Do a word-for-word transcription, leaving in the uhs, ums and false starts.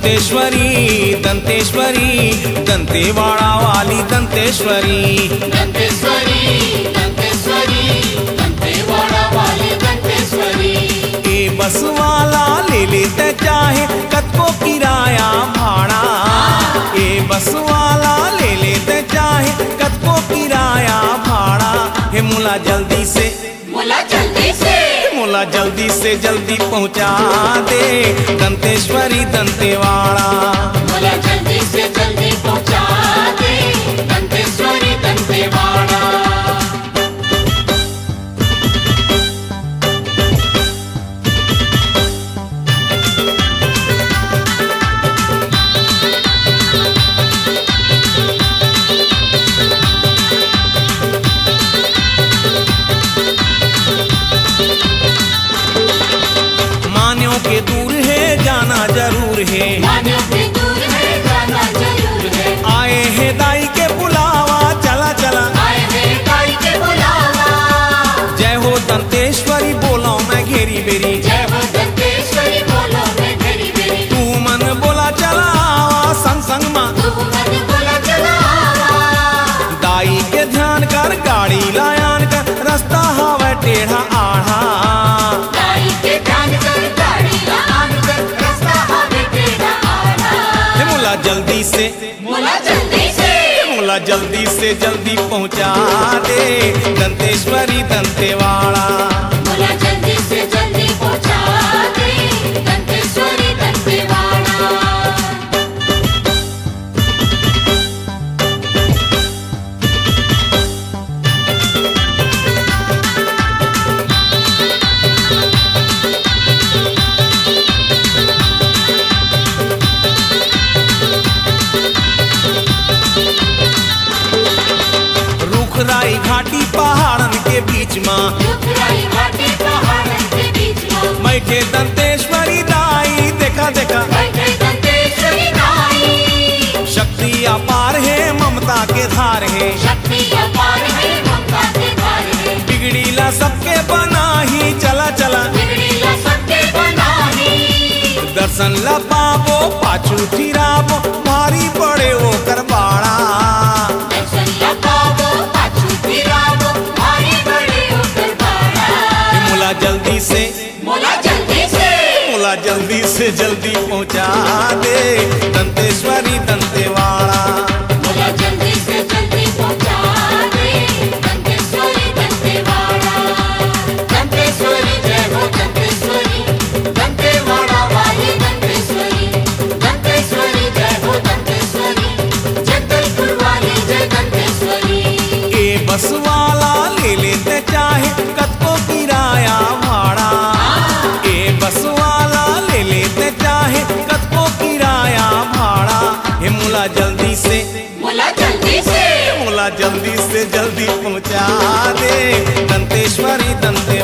दंतेश्वरी दंतेश्वरी दंतेवाड़ा वाली दंतेश्वरी। दंतेश्वरी दंतेश्वरी दंतेवाड़ा वाली दंतेश्वरी। ए बस वाला ले लेते चाहे कतको किराया भाड़ा। ए बस वाला ले लेते चाहे कतको किराया भाड़ा। हे मुला जल्दी से मुला जल्दी से मुला जल्दी से जल्दी पहुंचा दे दंतेश्वरी दंतेवाड़ा। मुला जल्दी से जल्दी पहुंचा दे दंतेश्वरी दंतेवाड़ा। के दूर है जाना जरूर है, मानियों के दूर है जाना जरूर है। आए हैं दाई के बुलावा चला चला, आए हैं दाई के बुलावा। जय हो दंतेश्वरी बोलो मैं घेरी बेरी, जय हो दंतेश्वरी बोलो मैं घेरी बेरी। तू मन बोला चला आवा संग संग माँ, तू मन बोला चला आवा। दाई के ध्यान कर गाड़ी लायान कर रास्ता हवा टेढ़ा आढ़ा। दाई के ध्यान कर जल्दी से मुला जल्दी से मुला जल्दी से जल्दी पहुंचा दे दंतेश्वरी दंतेवाड़ा। मुला जल्दी से जल्दी पहुंचा दे दंतेश्वरी दंतेवाड़ा। रुखराई घाटी पहाड़न के बीच माँ, रुखराई घाटी पहाड़न के बीच माँ, बैठे दंतेश्वरी दाई देखा देखा। बैठे दंतेश्वरी दाई। शक्ति अपार है ममता के धार है, शक्ति अपार है ममता के धार है। बिगड़ीला सबके बना ही चला चला, बिगड़ीला सबके बना ही। दर्शन ला पावो पाछू फिरावो भारी पड़े वो कर बाड़ा। दर्शन ला पावो पाछू फिरावो भारी पड़े वो कर बाड़ा। मुला जल्दी से मुला जल्दी से मुला जल्दी से जल्दी पहुंचा दे दंतेश्वरी दंतेवाड़ा। मुला जल्दी से जल्दी पहुंचा दे दंतेश्वरी दंतेवाड़ा। दंतेश्वरी जय हो दंतेश्वरी दंतेवाड़ा वाली दंतेश्वरी। दंतेश्वरी जय हो दंतेश्वरी जगदलपुर वाली जय दंतेश्वरी। ए बस वाला ले लेते चाहे कतको किराया भाड़ा। ए बस वाला ले लेते चाहे कतको किराया भाड़ा। हे मुला जल्दी से मुला जल्दी से मुला जल्दी से जल्दी पहुंचा दे दंतेश्वरी दंते